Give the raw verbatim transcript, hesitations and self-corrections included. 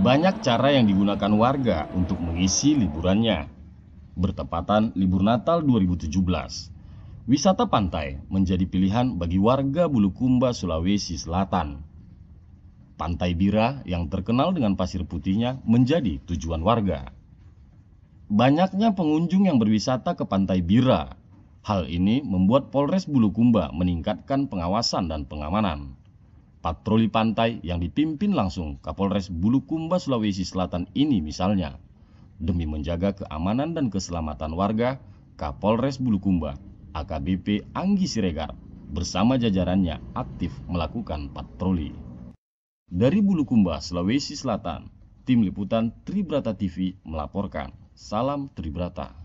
Banyak cara yang digunakan warga untuk mengisi liburannya. Bertepatan libur Natal dua ribu tujuh belas, wisata pantai menjadi pilihan bagi warga Bulukumba, Sulawesi Selatan. Pantai Bira yang terkenal dengan pasir putihnya menjadi tujuan warga. Banyaknya pengunjung yang berwisata ke Pantai Bira. Hal ini membuat Polres Bulukumba meningkatkan pengawasan dan pengamanan. Patroli pantai yang dipimpin langsung Kapolres Bulukumba, Sulawesi Selatan ini misalnya, demi menjaga keamanan dan keselamatan warga, Kapolres Bulukumba, A K B P Anggi Siregar, bersama jajarannya aktif melakukan patroli. Dari Bulukumba, Sulawesi Selatan, Tim Liputan Tribrata T V melaporkan. Salam Tribrata.